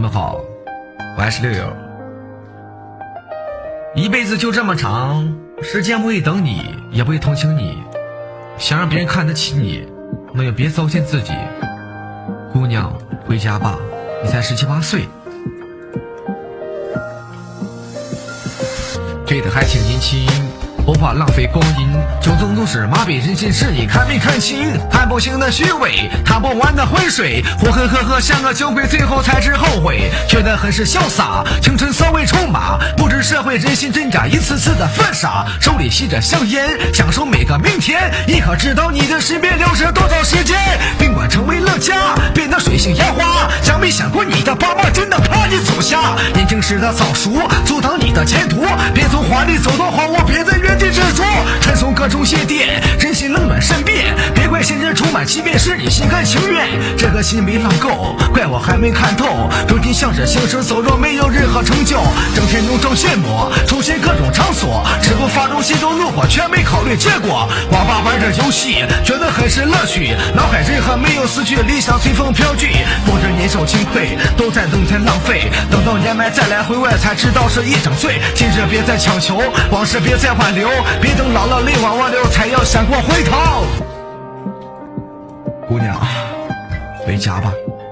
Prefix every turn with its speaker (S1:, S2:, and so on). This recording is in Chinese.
S1: 们好，我还是六友。一辈子就这么长，时间不会等你，也不会同情你。想让别人看得起你，那就别糟践自己。姑娘，回家吧，你才17、18岁。对的还挺年轻，不怕浪费光阴，酒中都是麻痹人心事，你看没看清？看不清的虚伪，踏不完的浑水，浑浑噩噩像个酒鬼，最后才知后悔，觉得很是潇洒。青春骚味冲马，不知社会人心真假，一次次的犯傻，手里吸着香烟，享受每个明天。你可知道你的身边流逝多少时间？宾馆成为了家，变得水性杨花。想没想过你的爸妈真的怕你走下？年轻时的早熟阻挡你的前途，别从华丽走到荒芜，别在原地执着，传送各种邪电，人心冷暖善变。别怪现实充满欺骗，是你心甘情愿。这个心没浪够，怪我还没看透。如今像是行尸走肉，没有任何成就，整天浓妆艳抹，出现各种场所，只顾发动心中怒火，却没考虑结果。网吧玩着游戏，觉得很是乐趣，脑海任何没有死去，理想随风飘去。过着年少轻愧，都在等待浪费，等到年迈再来回味，才知道是一场罪。今日别再强求，往事别再挽留，别等老了泪往外流，才要想过回头。姑娘，回家吧。